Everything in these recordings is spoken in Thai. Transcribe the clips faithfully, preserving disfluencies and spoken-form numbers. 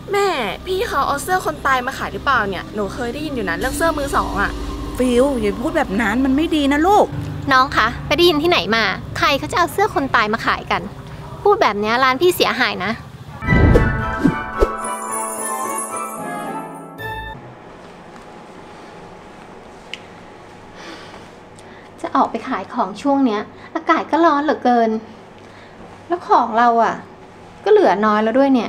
แม่พี่เขาเอาเสื้อคนตายมาขายหรือเปล่าเนี่ยหนูเคยได้ยินอยู่นะเรื่องเสื้อมือสองอ่ะฟิลอย่าพูดแบบนั้นมันไม่ดีนะลูกน้องคะไปได้ยินที่ไหนมาใครเขาจะเอาเสื้อคนตายมาขายกันพูดแบบนี้ร้านพี่เสียหายนะจะออกไปขายของช่วงเนี้ยอากาศก็ร้อนเหลือเกินแล้วของเราอ่ะก็เหลือน้อยแล้วด้วยเนี่ย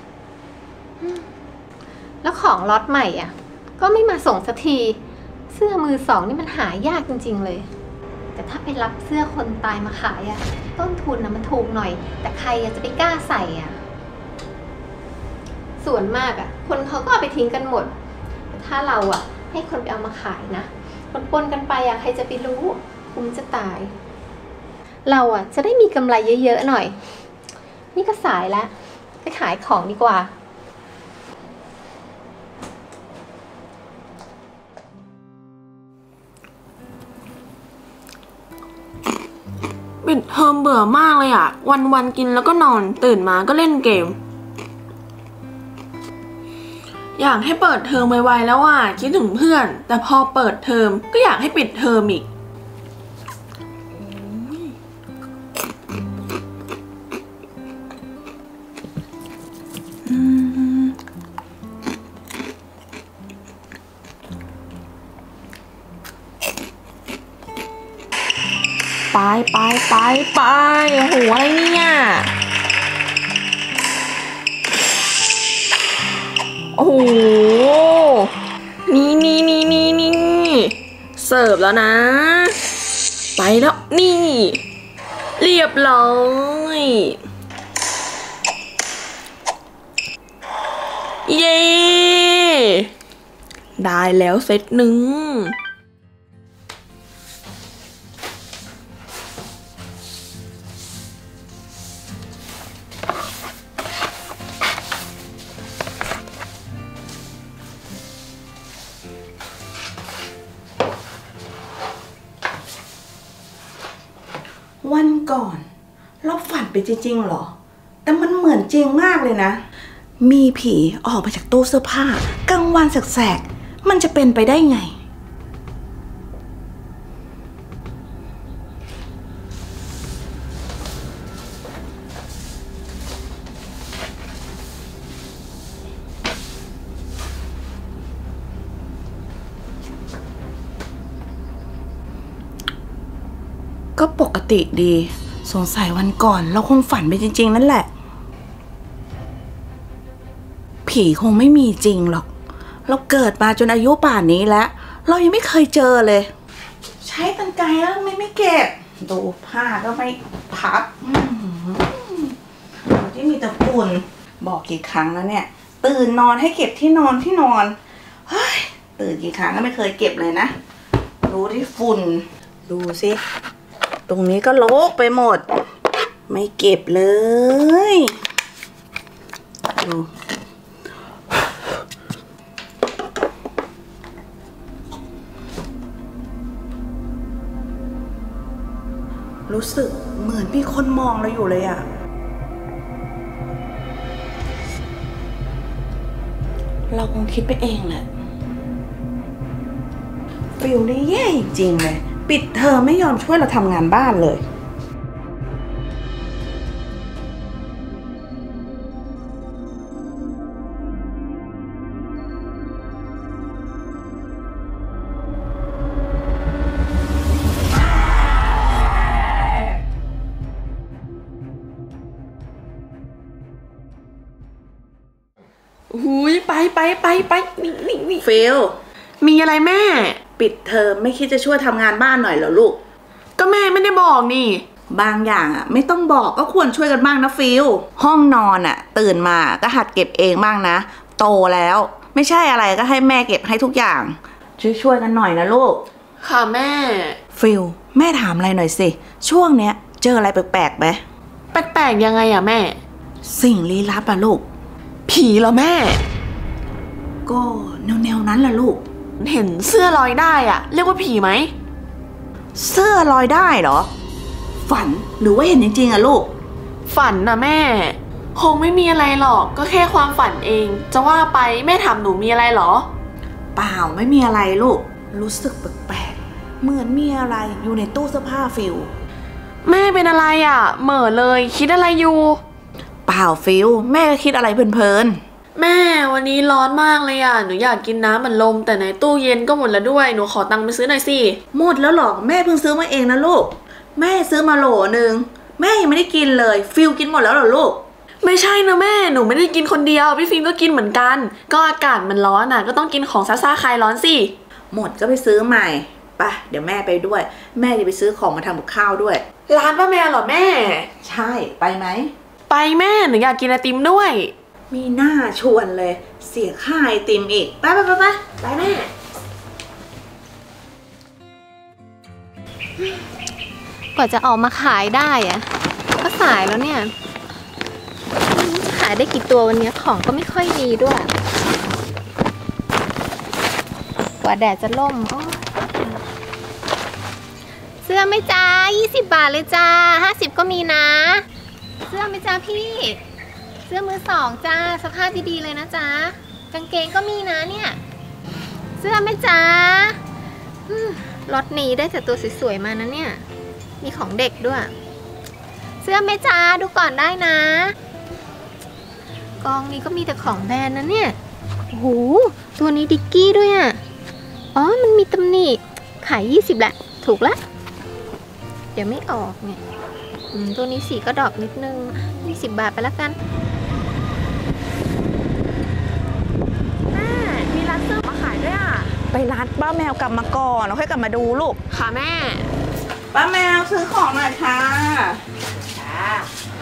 แล้วของล็อตใหม่อ่ะก็ไม่มาส่งสักทีเสื้อมือสองนี่มันหายากจริงๆเลยแต่ถ้าไปรับเสื้อคนตายมาขายอ่ะต้นทุนนะมันถูกหน่อยแต่ใครจะไปกล้าใส่อ่ะส่วนมากอ่ะคนเขาก็เอาไปทิ้งกันหมดแต่ถ้าเราอ่ะให้คนไปเอามาขายนะปนๆกันไปอ่ะใครจะไปรู้คุ้มจะตายเราอ่ะจะได้มีกำไรเยอะๆหน่อยนี่ก็สายแล้วไปขายของดีกว่าปิดเทอมเบื่อมากเลยอ่ะวันวันกินแล้วก็นอนตื่นมาก็เล่นเกมอยากให้เปิดเทอมไวๆแล้วอ่ะคิดถึงเพื่อนแต่พอเปิดเทอมก็อยากให้ปิดเทอมอีกไปไปไปไปโอ้โหอะไรเนี่ยโอ้โหนี่นี่นี่นี่นี่เสิร์ฟแล้วนะไปแล้วนี่เรียบร้อยเย้ได้แล้วเซตหนึ่งวันก่อนเราฝันไปจริงๆหรอแต่มันเหมือนจริงมากเลยนะมีผีออกมาจากตู้เสื้อผ้ากลางวันแสกๆมันจะเป็นไปได้ไงก็ปกติดีสงสัยวันก่อนเราคงฝันไปจริงๆนั่นแหละผีคงไม่มีจริงหรอกเราเกิดมาจนอายุป่านนี้แล้วเรายังไม่เคยเจอเลยใช้กรรไกรแล้วไม่ไม่เก็บดูผ้าก็ไม่พับที่มีแต่ฝุ่นบอกกี่ครั้งแล้วเนี่ยตื่นนอนให้เก็บที่นอนที่นอนเฮ้ยตื่นกี่ครั้งก็ไม่เคยเก็บเลยนะรู้ที่ฝุ่นดูสิตรงนี้ก็รกไปหมดไม่เก็บเลยดูรู้สึกเหมือนมีคนมองเราอยู่เลยอะเราคงคิดไปเองแหละฟิลนี่แย่จริงๆเลยปิดเทอมไม่ยอมช่วยเราทำงานบ้านเลยหูยไปไปไปไปนี่นี่นี่ฟิลมีอะไรแม่ปิดเทอมไม่คิดจะช่วยทำงานบ้านหน่อยเหรอลูกก็แม่ไม่ได้บอกนี่บางอย่างอ่ะไม่ต้องบอกก็ควรช่วยกันบ้างนะฟิลห้องนอนอ่ะตื่นมาก็หัดเก็บเองบ้างนะโตแล้วไม่ใช่อะไรก็ให้แม่เก็บให้ทุกอย่างช่วยช่วยกันหน่อยนะลูกค่ะแม่ฟิลแม่ถามอะไรหน่อยสิช่วงเนี้ยเจออะไรแปลกๆไหมแปลกๆยังไงอะแม่สิ่งลี้ลับอะลูกผีเหรอแม่ก็แนวๆนั้นแหละลูกเห็นเสื้อลอยได้อะเรียกว่าผีไหมเสื้อลอยได้เหรอฝันหรือว่าเห็นจริงๆอะลูกฝันนะแม่คงไม่มีอะไรหรอกก็แค่ความฝันเองจะว่าไปแม่ถามหนูมีอะไรหรอเปล่าไม่มีอะไรลูกรู้สึกแปลกๆเหมือนมีอะไรอยู่ในตู้เสื้อผ้าฟิลแม่เป็นอะไรอ่ะเหม่อเลยคิดอะไรอยู่เปล่าฟิลแม่ก็คิดอะไรเพลินๆแม่วันนี้ร้อนมากเลยอ่ะหนูอยากกินน้ำมันลมแต่ในตู้เย็นก็หมดแล้วด้วยหนูขอตังค์ไปซื้อหน่อยสิหมดแล้วหรอแม่เพิ่งซื้อมาเองนะลูกแม่ซื้อมาโหลนึงแม่ยังไม่ได้กินเลยฟิลกินหมดแล้วเหรอลูกไม่ใช่นะแม่หนูไม่ได้กินคนเดียวพี่ฟิล์มก็กินเหมือนกันก็อากาศมันร้อนอ่ะก็ต้องกินของซ่าๆคลายร้อนสิหมดก็ไปซื้อใหม่ไปเดี๋ยวแม่ไปด้วยแม่จะไปซื้อของมาทำกับข้าวด้วยร้านป้าแมวเหรอแม่ใช่ไปไหมไปแม่หนูอยากกินไอติมด้วยมีหน้าชวนเลยเสียค่าไอติมอีกไปไปไปไปไปแม่กว่าจะออกมาขายได้อะก็สายแล้วเนี่ยจะขายได้กี่ตัววันนี้ของก็ไม่ค่อยดีด้วยกว่าแดดจะล่มเสื้อไหมจ้ายี่สิบบาทเลยจ้าห้าสิบก็มีนะเสื้อไหมจ้าพี่เสื้อมือสองจ้าสภาพดีๆเลยนะจ้ากางเกงก็มีนะเนี่ยเสื้อไหมจ้ารถนี้ได้แต่ตัวสวยๆมานะเนี่ยมีของเด็กด้วยเสื้อไหมจ้าดูก่อนได้นะกองนี้ก็มีแต่ของแบรนด์นะเนี่ยโอ้โหตัวนี้ดิกกี้ด้วยอ่ะอ๋อมันมีตำหนิขายยี่สิบแหละถูกละเดี๋ยวไม่ออกเนี่ยตัวนี้สีก็ดอกนิดนึงยี่สิบบาทไปแล้วกันแม่มีร้านเสื้อมาขายด้วยอ่ะไปร้านป้าแมวกลับมาก่อนเราค่อยกลับมาดูลูกค่ะแม่ป้าแมวซื้อของหน่อยค่ะจ้า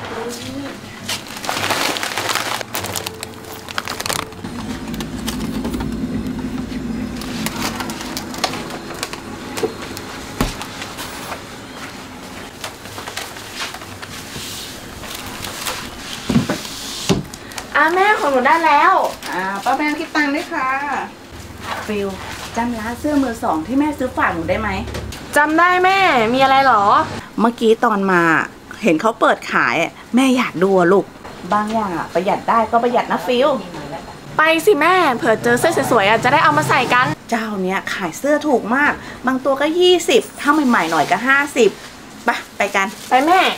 อ่ะแม่ของหนูได้แล้วอ่าป้าแมวคิดตังค์ด้วยค่ะฟิลจำร้านเสื้อมือสองที่แม่ซื้อฝากหนูได้ไหมจำได้แม่มีอะไรหรอเมื่อกี้ตอนมาเห็นเขาเปิดขายแม่อยากดูลูกบางอย่างอะประหยัดได้ก็ประหยัดนะฟิลไปสิแม่เผื่อเจอเสื้อสวยๆจะได้เอามาใส่กันเจ้าเนี้ยขายเสื้อถูกมากบางตัวก็ยี่สิบถ้าใหม่ๆหน่อยก็ห้าสิบไปไปกันไปแม่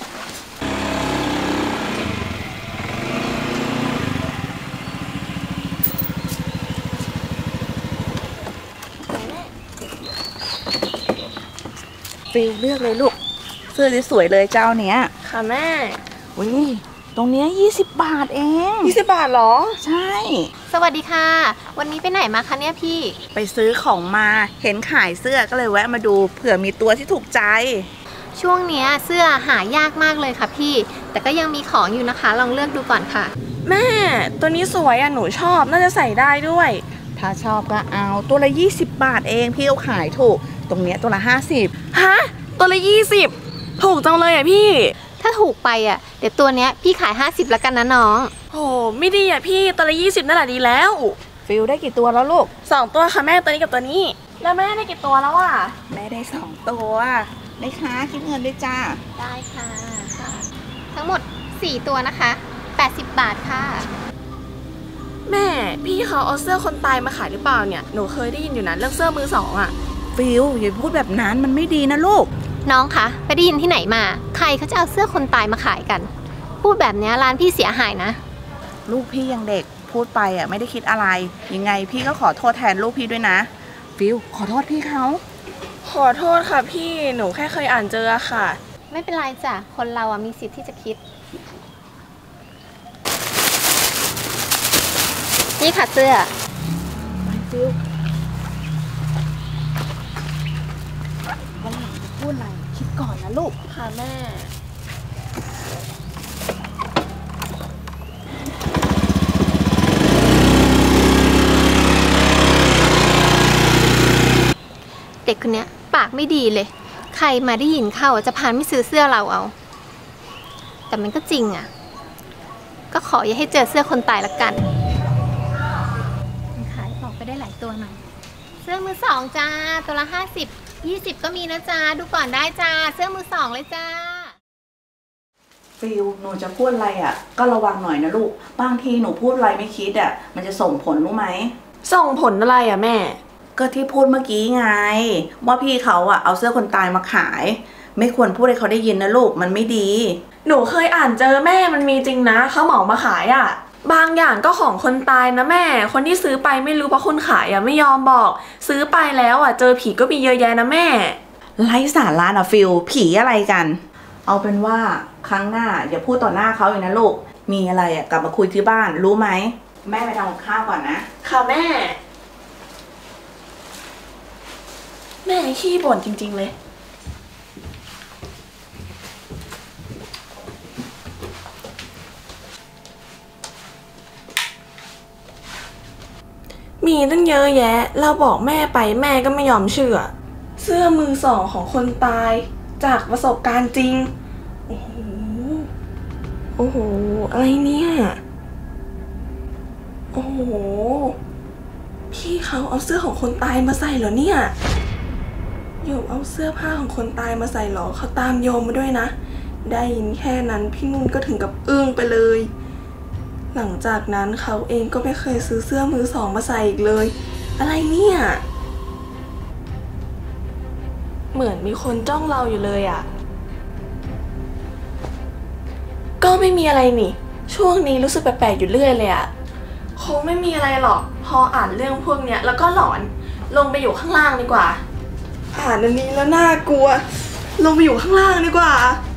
ฟิลเลือกเลยลูกเสื้อสวยเลยเจ้าเนี้ยค่ะแม่อุ้ยตรงเนี้ยยี่สิบบาทเองยี่สิบบาทเหรอใช่สวัสดีค่ะวันนี้ไปไหนมาคะเนี่ยพี่ไปซื้อของมาเห็นขายเสื้อก็เลยแวะมาดูเผื่อมีตัวที่ถูกใจช่วงเนี้ยเสื้อหายากมากเลยค่ะพี่แต่ก็ยังมีของอยู่นะคะลองเลือกดูก่อนค่ะแม่ตัวนี้สวยอ่ะหนูชอบน่าจะใส่ได้ด้วยถ้าชอบก็เอาตัวละยี่สิบบาทเองพี่เอาขายถูกตรงเนี้ยตัวละห้าสิบฮะตัวละยี่สิบถูกจังเลยอ่ะพี่ถ้าถูกไปอ่ะเดี๋ยวตัวเนี้ยพี่ขายห้าสิบแล้วกันนะน้องโหไม่ดีอ่ะพี่ตัวละยี่สิบนั่นแหละดีแล้วฟิลได้กี่ตัวแล้วลูกสองตัวค่ะแม่ตัวนี้กับตัวนี้แล้วแม่ได้กี่ตัวแล้วอ่ะแม่ได้สองตัวได้ค่ะคิดเงินด้วยจ้าได้ค่ะทั้งหมดสี่ตัวนะคะแปดสิบบาทค่ะแม่พี่เขาเอาเสื้อคนตายมาขายหรือเปล่าเนี่ยหนูเคยได้ยินอยู่นะเรื่องเสื้อมือสองอ่ะฟิลอย่าพูดแบบนั้นมันไม่ดีนะลูกน้องคะไปได้ยินที่ไหนมาใครเขาจะเอาเสื้อคนตายมาขายกันพูดแบบนี้ร้านพี่เสียหายนะลูกพี่ยังเด็กพูดไปอ่ะไม่ได้คิดอะไรยังไงพี่ก็ขอโทษแทนลูกพี่ด้วยนะฟิลขอโทษพี่เขาขอโทษค่ะพี่หนูแค่เคยอ่านเจอค่ะไม่เป็นไรจ้ะคนเราอ่ะมีสิทธิ์ที่จะคิดนี่ค่ะเสื้อไปฟิลวันหลังพูดอะไรคิดก่อนนะลูกค่ะแม่เด็กคนนี้ปากไม่ดีเลยใครมาได้ยินเข้าจะพานไม่ซื้อเสื้อเราเอาแต่มันก็จริงอ่ะก็ขออย่าให้เจอเสื้อคนตายละกันขายออกไปได้หลายตัวหน่อยเสื้อมือสองจ้าตัวละห้าสิบยี่สิบก็มีนะจ้าดูก่อนได้จ้าเสื้อมือสองเลยจ้าฟิลหนูจะพูดอะไรอ่ะก็ระวังหน่อยนะลูกบางทีหนูพูดอะไรไม่คิดอ่ะมันจะส่งผลรู้ไหมส่งผลอะไรอะแม่ก็ที่พูดเมื่อกี้ไงว่าพี่เขาอ่ะเอาเสื้อคนตายมาขาย ไม่ควรพูดให้เขาได้ยินนะลูกมันไม่ดีหนูเคยอ่านเจอแม่มันมีจริงนะเขาเหมามาขายอะบางอย่างก็ของคนตายนะแม่ คนที่ซื้อไปไม่รู้เพราะคนขายอะไม่ยอมบอก ซื้อไปแล้วอะเจอผีก็มีเยอะแยะนะแม่ไร้สาระนะฟิลผีอะไรกัน เอาเป็นว่าครั้งหน้าอย่าพูดต่อหน้าเขาอีกนะลูกมีอะไรอ่ะกลับมาคุยที่บ้านรู้ไหมแม่ไปทำกับข้าวก่อนนะค่ะแม่ แม่ขี้บ่นจริงๆเลย มีตั้งเยอะแยะ เราบอกแม่ไปแม่ก็ไม่ยอมเชื่อ เสื้อมือสองของคนตายจากประสบการณ์จริง โอ้โห โอ้โห อะไรเนี่ย โอ้โห พี่เขาเอาเสื้อของคนตายมาใส่เหรอเนี่ย โยมเอาเสื้อผ้าของคนตายมาใส่เหรอเขาตามโยมมาด้วยนะ ได้ยินแค่นั้นพี่นุ่นก็ถึงกับอึ้งไปเลย หลังจากนั้นเขาเองก็ไม่เคยซื้อเสื้อมือสองมาใส่อีกเลย อะไรเนี่ย เหมือนมีคนจ้องเราอยู่เลยอะก็ไม่มีอะไรนี่ ช่วงนี้รู้สึกแปลกๆอยู่เรื่อยเลยอะคงไม่มีอะไรหรอก พออ่านเรื่องพวกเนี้ยแล้วก็หลอน ลงไปอยู่ข้างล่างดีกว่า อ่านอันนี้แล้วน่ากลัว ลงไปอยู่ข้างล่างดีกว่า